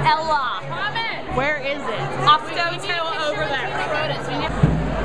Ella. Where is it? Ofto Tail over there.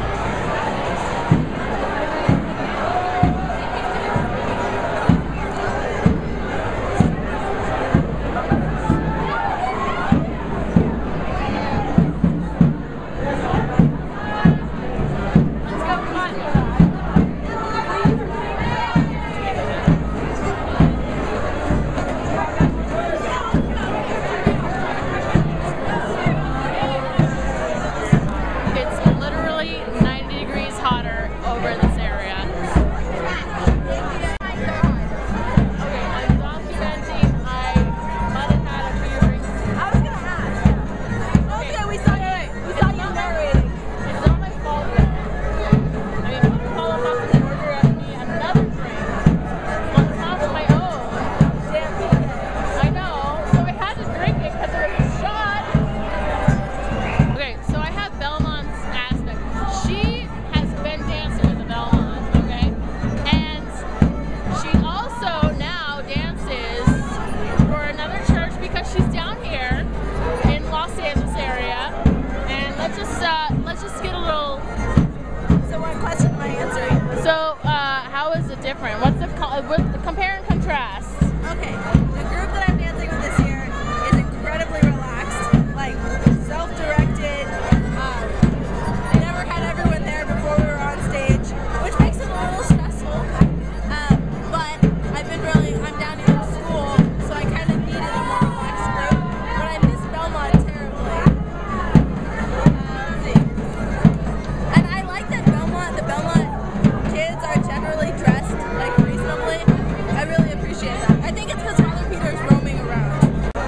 Let's just get a little. So what question am I answering? So how is it different? What's the compare and contrast? Okay, the group that I'm dancing with this year is incredibly relaxed, like self-directed. I never had everyone there before we were on stage, which makes it a little stressful. But I'm down here in school, so I kind of needed a more relaxed group. But I miss Belmont terribly. Let's see. And I like that the Belmont kids are generally dressed like reasonably. I really appreciate that. I think it's because Father Peter's roaming around.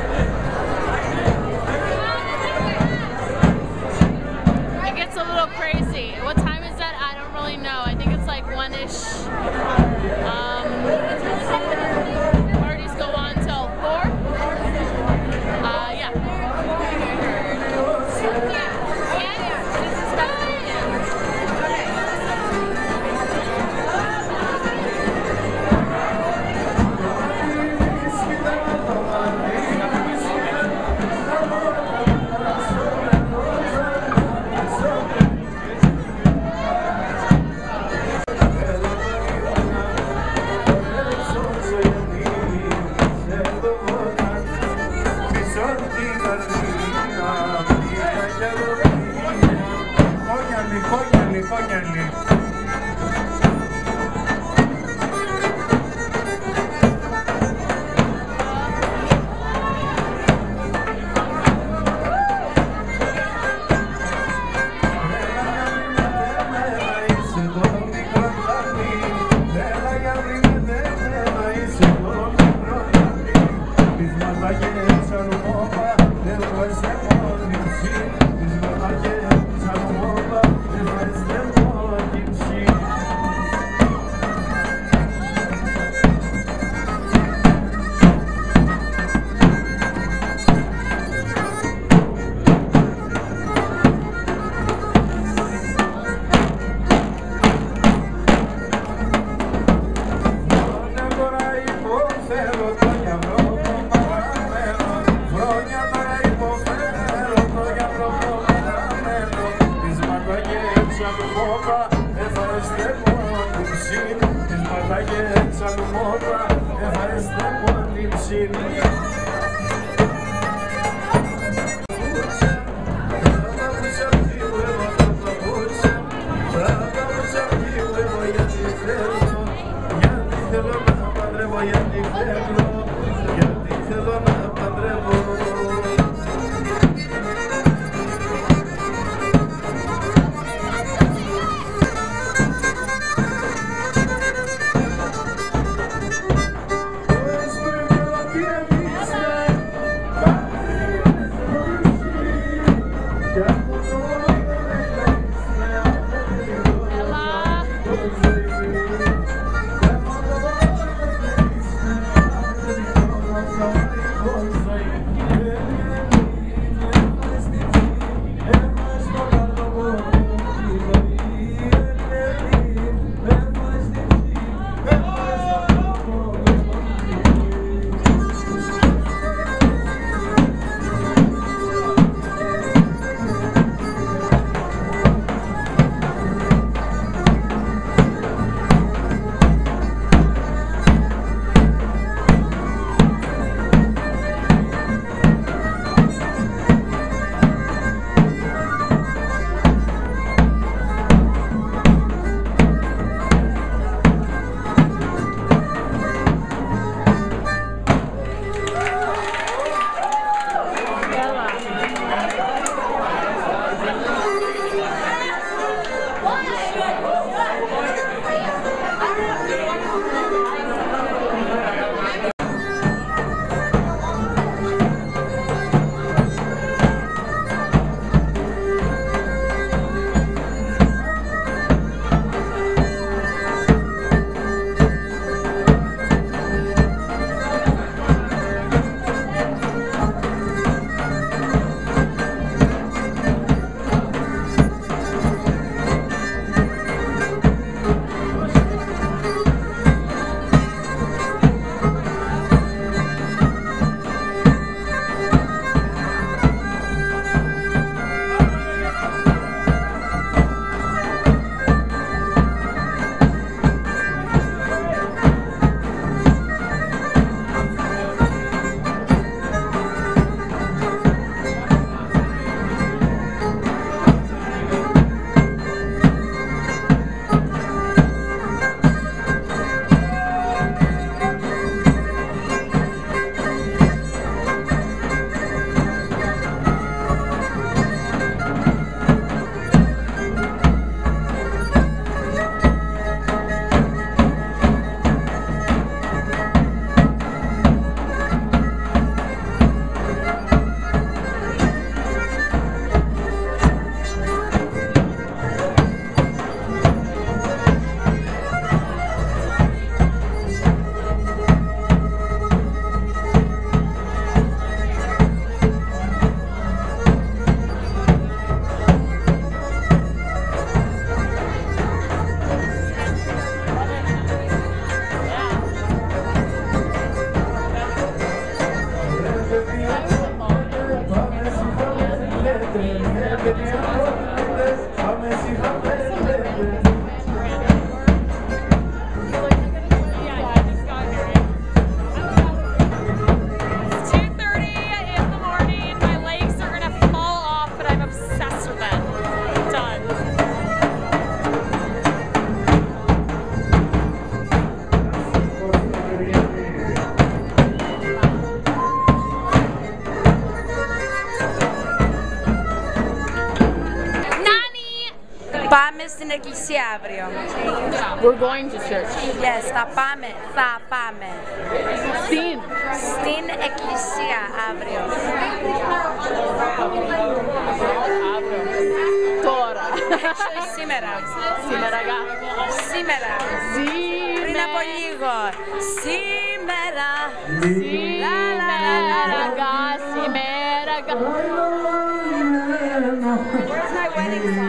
It gets a little crazy. What time is that? I don't really know. I think it's like 1-ish. Parties go on till 4. Yeah. εκκλησία αύριο. We're going to church. Yes, θα πάμε. Στην εκκλησία αύριο. Τώρα. Σήμερα. Σήμερα. Πριν από λίγο. Σήμερα. Σήμερα. Where's my wedding song?